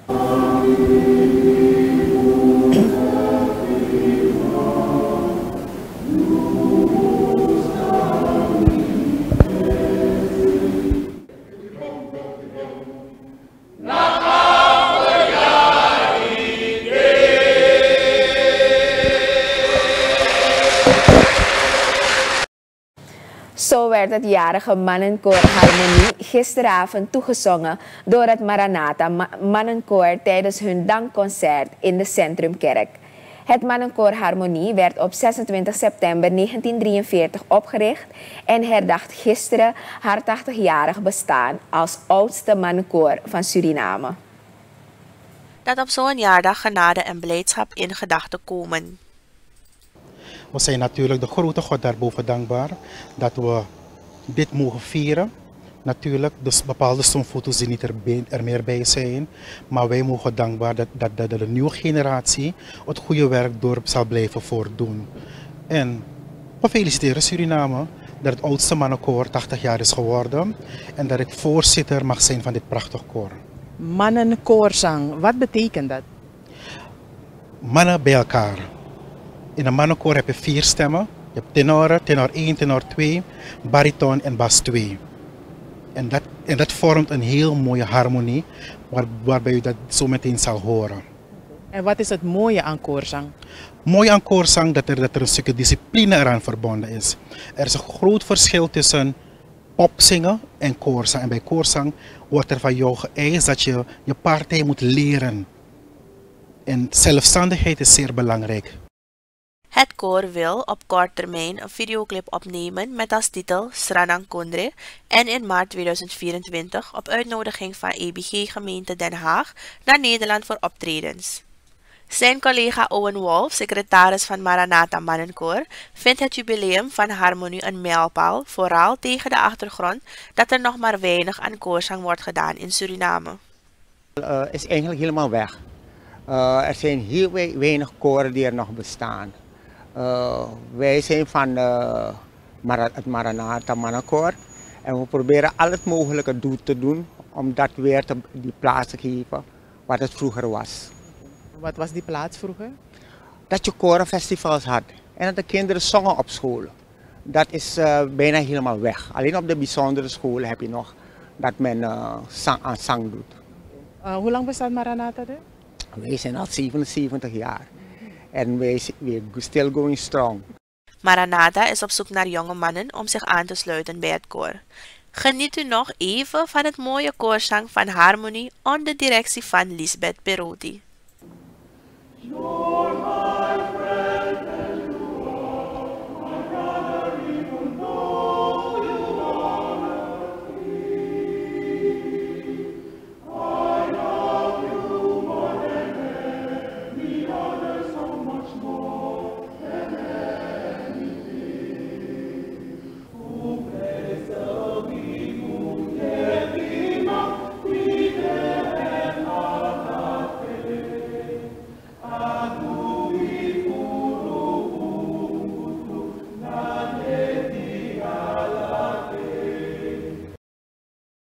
Zo werd het jarige mannenkoor Harmonie gisteravond toegezongen door het Maranatha Mannenkoor tijdens hun dankconcert in de Centrumkerk. Het Mannenkoor Harmonie werd op 26 september 1943 opgericht en herdacht gisteren haar 80-jarig bestaan als oudste mannenkoor van Suriname. Dat op zo'n jaardag genade en blijdschap in gedachten komen. We zijn natuurlijk de grote God daarboven dankbaar dat we dit mogen vieren. Natuurlijk, dus bepaalde foto's die niet er meer bij zijn. Maar wij mogen dankbaar dat de nieuwe generatie het goede werk door zal blijven voortdoen. En we feliciteren Suriname dat het oudste mannenkoor 80 jaar is geworden. En dat ik voorzitter mag zijn van dit prachtig koor. Mannenkoorzang, wat betekent dat? Mannen bij elkaar. In een mannenkoor heb je 4 stemmen. Je hebt tenoren, tenor 1, tenor 2, bariton en bas 2. En dat vormt een heel mooie harmonie waarbij je dat zo meteen zal horen. En wat is het mooie aan koorzang? Mooi aan koorzang dat er een stukje discipline eraan verbonden is. Er is een groot verschil tussen popzingen en koorzang. En bij koorzang wordt er van jou geëist dat je je partij moet leren. En zelfstandigheid is zeer belangrijk. Het koor wil op korte termijn een videoclip opnemen met als titel Sranang Kondre en in maart 2024 op uitnodiging van EBG gemeente Den Haag naar Nederland voor optredens. Zijn collega Owen Wolf, secretaris van Maranatha Mannenkoor, vindt het jubileum van Harmonie een mijlpaal, vooral tegen de achtergrond dat er nog maar weinig aan koorzang wordt gedaan in Suriname. Is eigenlijk helemaal weg. Er zijn heel weinig koren die er nog bestaan. Wij zijn van het Maranatha Mannenkoor en we proberen al het mogelijke te doen om dat weer die plaats te geven wat het vroeger was. Wat was die plaats vroeger? Dat je korenfestivals had en dat de kinderen zongen op school. Dat is bijna helemaal weg. Alleen op de bijzondere scholen heb je nog dat men aan zang doet. Hoe lang bestaat Maranatha er? Wij zijn al 77 jaar. En we're still going strong. Maranatha is op zoek naar jonge mannen om zich aan te sluiten bij het koor. Geniet u nog even van het mooie koorzang van Harmonie onder directie van Lisbeth Perotti.